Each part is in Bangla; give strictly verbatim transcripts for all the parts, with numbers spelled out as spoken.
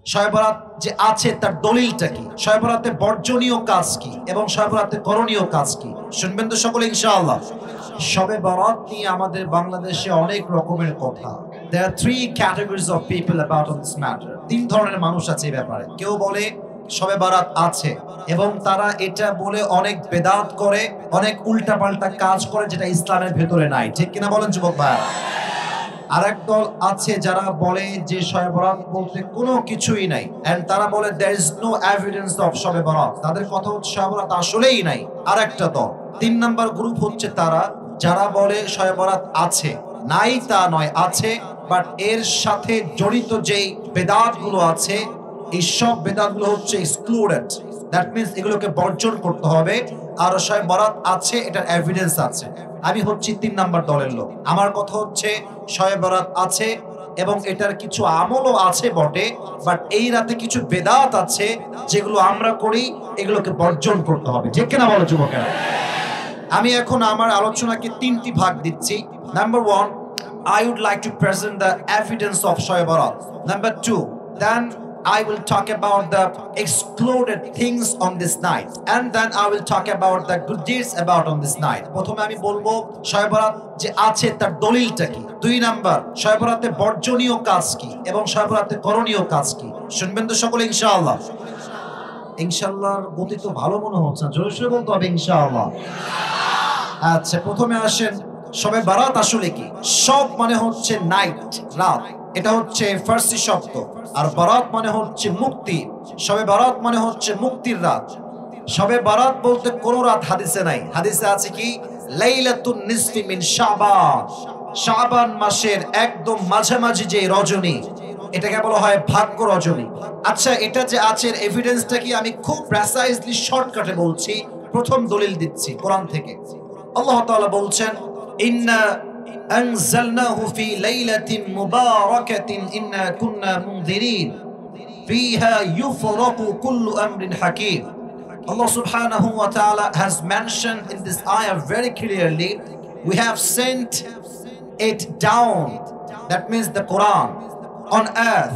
শবে বরাত যে আছে তার দলিলটা কি, শবে বরাতে বর্জনীয় কাজ কি এবং শবে বরাতে করণীয় কাজ কি, শুনবেন তো সকলে ইনশাআল্লাহ। শবে বরাত নিয়ে আমাদের বাংলাদেশে অনেক রকমের কথা। There are three categories of people about on this matter. তিন ধরনের মানুষ আছে এই ব্যাপারে। কেউ বলে শবে বরাত আছে এবং তারা এটা বলে অনেক বেদাত করে, অনেক উল্টাপাল্টা কাজ করে যেটা ইসলামের ভেতরে নাই, ঠিক কিনা বলেন যুবক ভাইরা? আরেক দল আছে যারা বলে যে শবে বরাত বলতে কোনো কিছুই নাই, এন্ড তারা বলে there is no evidence of Shab-e বরাত, তাদের কথা হচ্ছে শবে বরাত আসলেই নাই। আরেকটা দল, তিন নাম্বার গ্রুপ হচ্ছে তারা যারা বলে শবে বরাত আছে, নাই তা নয় আছে, বাট এর সাথে জড়িত যেই বেদাত গুলো আছে এই সব বেদাত গুলো হচ্ছে এক্সক্লুডেড, দ্যাট মিন্স এগুলোকে বর্জন করতে হবে। আর শবে বরাত আছে, এটার এভিডেন্স আছে। আমি হচ্ছি তিন নাম্বার দলের লোক। আমার কথা হচ্ছে শবে বরাত আছে এবং এটার কিছু আমলও আছে বটে, বাট এই রাতে কিছু বেদাত আছে যেগুলো আমরা করি, এগুলোকে বর্জন করতে হবে, ঠিক কিনা বলো যুবকেরা? আমি এখন আমার আলোচনাকে তিনটি ভাগ দিচ্ছি। Number one, I would like to present the evidence of Shab-e Barat. Number two, then I will talk about the excluded things on this night, and then I will talk about the good deeds about on this night. প্রথমে আমি বলবো শবে বরাত যে আছে তার দলিলটা কি। দুই নাম্বার, শবে বরাতে বর্জনীয় কাজ কি এবং শবে বরাতে করণীয় কাজ কি, শুনবেন তো সকলে ইনশাআল্লাহ। ইনশাআল্লাহর গতি তো ভালো মনে হচ্ছে না, জোরে সোরে বলতে হবে ইনশাআল্লাহ। আচ্ছা, প্রথমে আসেন শবে বরাত আসলে কি। সব মানে হচ্ছে নাইট, রাত, এটা হচ্ছে ফার্সি শব্দ। আর বরাত মানে হচ্ছে মুক্তি। শবে বরাত মানে হচ্ছে মুক্তির রাত। শবে বরাত বলতে কোন রাত হাদিসে নাই। হাদিসে আছে কি লাইলাতুন নিসফি মিন শাবান, শাবান মাসের একদম মাঝামাঝি যে রজনী, এটাকে বলা হয় ভাগ্য রজনী। আচ্ছা, এটা যে আছে এর এভিডেন্সটা কি আমি খুব প্রেসাইজলি শর্টকাটে বলছি। প্রথম দলিল দিচ্ছি কোরআন থেকে। আল্লাহ তাআলা বলছেন ইন্না আনজালনাহু ফি লাইলাতিন মুবারাকাতিন ইন্না কুন্না মুনজিরিন ফিহা ইউফরাকু কুল্লু Amrin হাকীম। Allah subhanahu wa ta'ala has mentioned in this ayah very clearly, we have sent it down, that means the Quran, on earth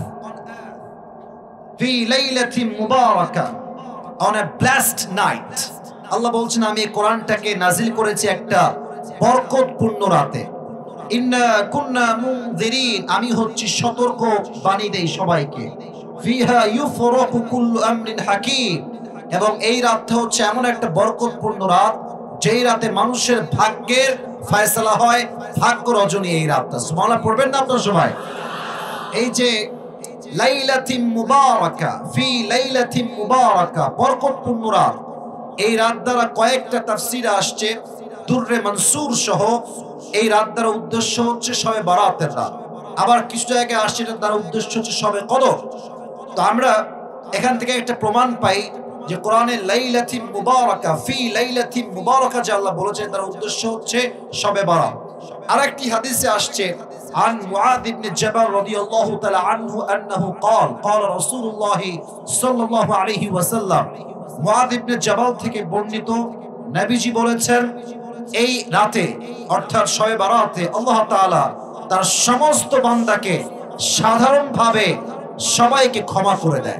fi laylatin mubarakah, on a blessed night. আল্লাহ বলছেন আমি এই কোরআনটাকে নাজিল করেছি একটা বরকতপূর্ণ রাতে। ইন্না কুন্না মুনজিরিন, আমি হচ্ছি সতর্ক বাণী দেই সবাইকে। ফিহা ইউফরাকু কুল্লু আমরিন হাকীম, এবং এই রাতটা হচ্ছে এমন একটা বরকতপূর্ণ রাত যেই রাতে মানুষের ভাগ্যের ফয়সালা হয়, ভাগ্য রজনী এই রাতটা। সুবহানাল্লাহ পড়বেন না আপনারা সবাই? এই যে লাইলাতিন মুবারাকা, ফি লাইলাতিন মুবারাকা, বরকতপূর্ণ রাত, এই রাত দ্বারা কয়েকটা তাফসীরে আসছে দুররে মনসুর সহ। এই রাত দ্বারা উদ্দেশ্য হচ্ছে শবে বরাতের রাত। আবার কিছু জায়গায় আসছে এটার দ্বারা উদ্দেশ্য হচ্ছে শবে কদর। তো আমরা এখান থেকে একটা প্রমাণ পাই যে কোরআনে লাইলাতিন মুবারাকা, ফি লাইলাতিন মুবারাকা যে আল্লাহ বলেছেন তার উদ্দেশ্য হচ্ছে শবে বরাত। আরেকটি হাদিসে আসছে عن معاذ بن جبل رضي الله تعالى عنه أنه قال قال رسول الله صلى الله عليه وسلم, মুআয ইবনে জাবাল থেকে বর্ণিত, নবীজি বলেছেন এই রাতে অর্থাৎ শবে বরাতে আল্লাহ তাআলা তার সমস্ত বান্দাকে সাধারণভাবে সবাইকে ক্ষমা করে দেয়।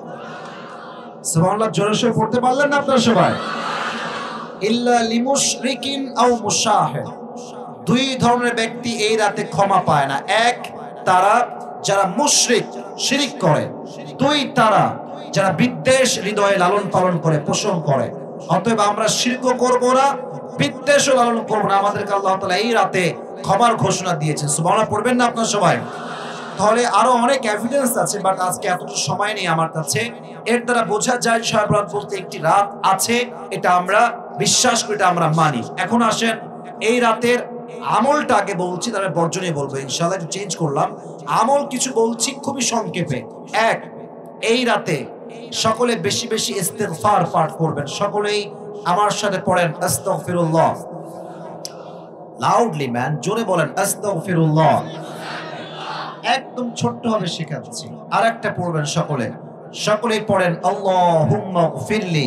সুবহানাল্লাহ, জোরে সোরে পড়তে পারলেন না আপনারা সবাই? ইল্লা লিমুশরিকিন আও মুশাহিদ, দুই ধরনের ব্যক্তি এই রাতে ক্ষমা পায় না। এক, তারা যারা মুশরিক, শিরিক করে। দুই, তারা যারা বিদ্বেষ হৃদয়ে লালন পালন করে, পোষণ করে। অতএব আমরা শিরক করব না, বিদ্বেষ লালন করব না। আমাদেরকে আল্লাহ তাআলা এই রাতে ক্ষমার ঘোষণা দিয়েছেন। সুবহানাল্লাহ পড়বেন না আপনারা সবাই? তাহলে আরো অনেক এভিডেন্স আছে, বাট আজকে এতটুকু সময় নেই আমার কাছে। এর দ্বারা বোঝা যায় শবে বরাত বলতে একটি রাত আছে, এটা আমরা বিশ্বাস করি, এটা আমরা মানি। এখন আসেন এই রাতের আমলটা আগে বলছি, তারপরে বর্জনীয় বলবো ইনশাআল্লাহ। একটু চেঞ্জ করলাম, আমল কিছু বলছি খুবই সংক্ষেপে। এক, এই রাতে সকলে বেশি বেশি ইস্তিগফার পাঠ করবেন। সকলেই আমার সাথে পড়েন আস্তাগফিরুল্লাহ। লাউডলি ম্যান, জোরে বলেন আস্তাগফিরুল্লাহ। একদম ছোট্ট ভাবে শেখাচ্ছি। আর একটা পড়বেন সকলে, সকলেই পড়েন আল্লাহুম্মা গফিরলি।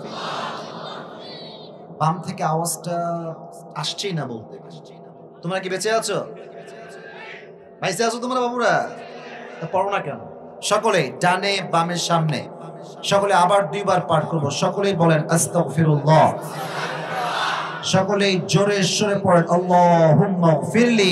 বাম থেকে আওয়াজটা আসছেই না বলতে। তোমরা কি বেঁচে আছো? বেঁচে আছো তোমরা বাবুরা? তা পড়ো না কেন? সকলে ডানে বামে সামনে, সকলে আবার দুইবার পাঠ করব। সকলেই বলেন আস্তাগফিরুল্লাহ। সকলেই জোরে সোরে পড়েন আল্লাহুম্মা গফিরলি।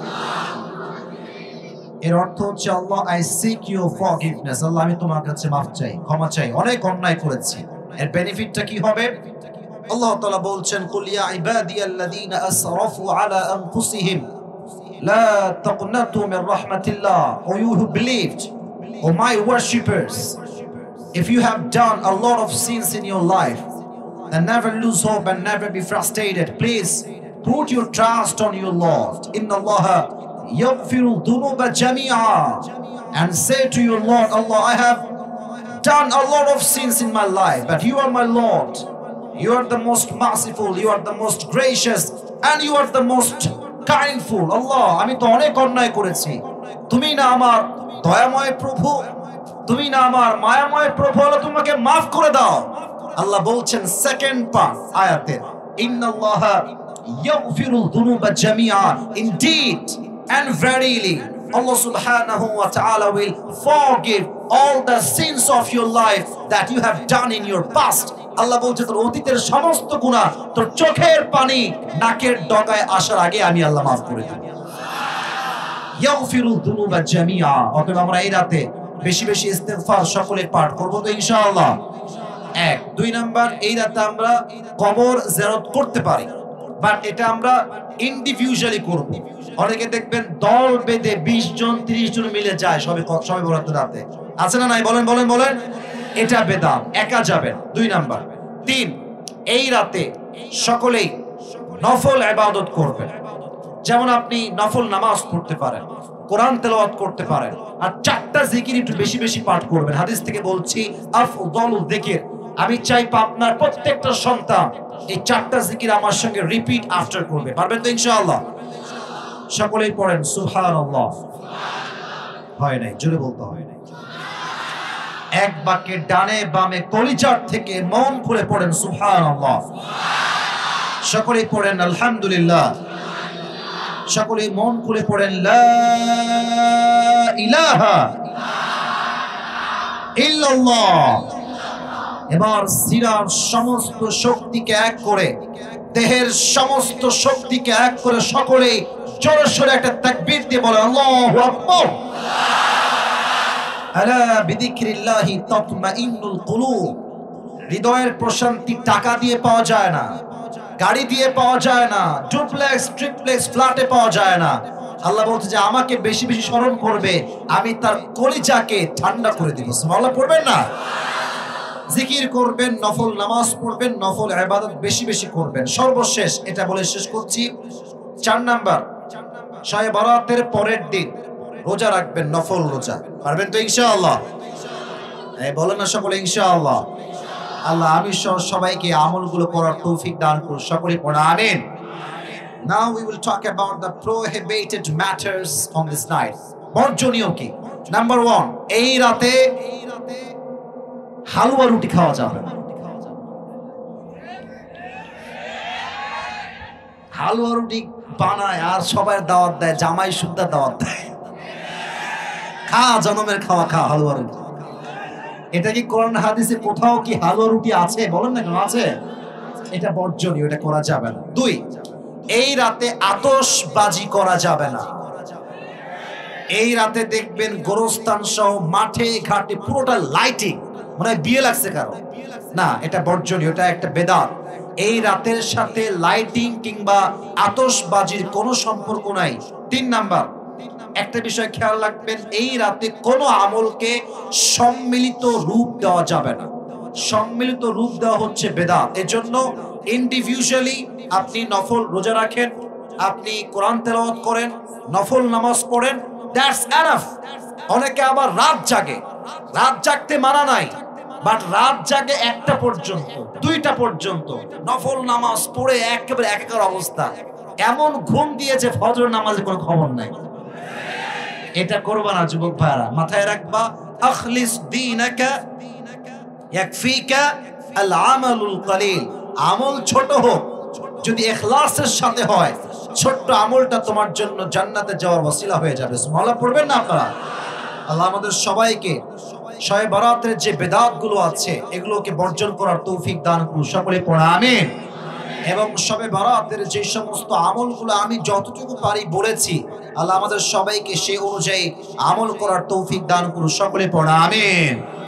এর অর্থ হচ্ছে Allah I seek your forgiveness, Allah আমি তোমার কাছে মাফ চাই, ক্ষমা চাই, অনেক অন্যায় করেছি। এর বেনিফিটটা কি হবে? আল্লাহ তাআলা বলছেন কুল ইয়া ইবাদিয়াল্লাযীনা আসরাফু আলা আনফুসিহিম লা তাকনাতু Mir রাহমাতিল্লাহ। O you who believed, O my worshippers, if you have done a lot of sins in your life, then never lose hope and never be frustrated. Please put your trust on your Lord. Inna Allaha yaghfiru dhunuba jami'a. And say to your Lord, Allah, I have done a lot of sins in my life, but you are my Lord. You are the most merciful, you are the most gracious, and you are the most kindful. Allah, আমি তো অনেক অন্যায় করেছি, তুমি না আমার দয়াময় প্রভু, তুমি না আমার মায়াময় প্রভু, আল্লাহ তোমাকে মাফ করে দাও। আল্লাহ বলছেন সেকেন্ড পার্ট আয়াতের, ইন্নাল্লাহা ইয়াগফিরুল যুনুবা জামিআ, indeed and verily Allah subhanahu wa ta'ala will forgive all the sins of your life that you have done in your past. আল্লাহ বলছে তোর অতীতের সমস্ত গুনাহ তোর চোখের পানি নাকের ডগায় আসার আগে আমি আল্লাহ মাফ করে দেব। ইয়াগফিরুল যুনুবা জামিআ। অতএব আমরা এই রাতে বেশি বেশি ইস্তেগফার সকলে পাঠ করব তো ইনশাআল্লাহ। এক দুই নাম্বার, এই রাতে আমরা কবর জিয়ারত করতে পারি, বাট এটা আমরা ইন্ডিভিজুয়ালি করব। অনেকে দেখবেন দল বেঁধে বিশ জন ত্রিশ জন মিলে যায় সবে সবে বরাতের রাতে, আছে না নাই? বলেন বলেন বলেন। এটা বেদাত, একা যাবেন। দুই নাম্বার। তিন, এই রাতে সকলেই নফল ইবাদত করবেন। যেমন আপনি নফল নামাজ পড়তে পারেন, কোরআন তেলাওয়াত করতে পারেন, আর চারটা জিকির একটু বেশি বেশি পাঠ করবেন। হাদিস থেকে বলছি আফদালুল যিকির, আমি চাই আপনার প্রত্যেকটা সন্তান এই চারটা জিকির আমার সঙ্গে রিপিট আফটার করবে। পারবেন তো ইনশাআল্লাহ? সকলেই পড়েন সুবহানাল্লাহ। হয় নাই, জোরে বলতে হয় নাই। এক বাক্যে ডানে বামে কলিজার থেকে মন খুলে পড়েন সুবহানাল্লাহ। সকলেই পড়েন আলহামদুলিল্লাহ। সকলেই মন খুলে পড়েন লা ইলাহা ইল্লাল্লাহ। এবার সিরার সমস্ত শক্তিকে এক করে, দেহের সমস্ত শক্তিকে এক করে সকলেই জোরে সোরে একটা তাকবীর দিয়ে বলে আল্লাহু আকবার। আলা বিযিকরিল্লাহি তাতমাইন্নুল কুলুব। হৃদয়ের প্রশান্তি টাকা দিয়ে পাওয়া যায় না, গাড়ি দিয়ে পাওয়া যায় না, ডুপ্লেক্স ট্রিপ্লেক্স ফ্ল্যাটে পাওয়া যায় না। আল্লাহ বলছে যে আমাকে বেশি বেশি স্মরণ করবে, আমি তার কলিজাকে ঠান্ডা করে দিব। সুবহানাল্লাহ পড়বেন না? জিকির করবেন, নফল নামাজ পড়বেন, নফল ইবাদত বেশি বেশি করবেন। সর্বশেষ এটা বলে শেষ করছি, চার নাম্বার, শবে বরাতের পরের দিন রোজা রাখবেন, নফল রোজা। পারবেন তো ইনশাআল্লাহ? এই বলেন না সকলে ইনশাআল্লাহ। আল্লাহ আমি সহ সবাইকে আমলগুলো করার তৌফিক দান করুন। সকলে পড়া আমিন। Now we will talk about the prohibited matters on this night. বর্জনীয় কি? নাম্বার ওয়ান, এই রাতে হালুয়া রুটি খাওয়া যাবে না। হালুয়া রুটি বানায় আর সবাই দাওয়াত দেয়, জামাই সুদ্ধা দাওয়াত দেয়, খা জনমের খাওয়া খা হালুয়া রুটি। এটা কি কোরআন হাদিসে কোথাও কি হালুয়া রুটি আছে? বলেন না কেন আছে? এটা বর্জনীয়, এটা করা যাবে না। দুই, এই রাতে আতশবাজি করা যাবে না। এই রাতে দেখবেন গোরস্থান সহ মাঠে ঘাটে পুরোটা লাইটিং, মনে হয় বিয়ে লাগছে কারো। না, এটা বর্জনীয়, এটা একটা বেদাত। এই রাতের সাথে লাইটিং কিংবা আতশবাজির কোনো সম্পর্ক নাই। তিন নাম্বার, একটা বিষয় খেয়াল রাখবেন, এই রাতে কোনো আমলকে সম্মিলিত রূপ দেওয়া যাবে না। সম্মিলিত রূপ দেওয়া হচ্ছে বেদাত। এজন্য ইন্ডিভিজুয়ালি আপনি নফল রোজা রাখেন, আপনি কোরআন তেলাওয়াত করেন, নফল নামাজ পড়েন, দ্যাটস এনাফ। অনেকে আবার রাত জাগে, রাত জাগতে মানা নাই, বাট রাত জাগে একটা পর্যন্ত, দুইটা পর্যন্ত, নফল নামাজ পড়ে একেবারে একাকার অবস্থা, এমন ঘুম দিয়েছে ফজর নামাজের কোনো খবর নাই। এটা করবা না যুবক ভাইরা, মাথায় রাখবা, আখলিস দীনাকা ইয়াকফিকা আল আমালুল কলিল। আমল ছোট হোক, যদি ইখলাসের সাথে হয়, ছোট্ট আমলটা তোমার জন্য জান্নাতে যাওয়ার ওসিলা হয়ে যাবে। সুবহানাল্লাহ পড়বেন না আপনারা? আল্লাহ আমাদের সবাইকে শবে বরাতের যে বেদাত গুলো আছে এগুলোকে বর্জন করার তৌফিক দান করুন, সকলে পড়া আমিন। এবং শবে বরাতের যে সমস্ত আমলগুলো আমি যতটুকু পারি বলেছি, আল্লাহ আমাদের সবাইকে সে অনুযায়ী আমল করার তৌফিক দান করুন, সকলে পড়া আমিন।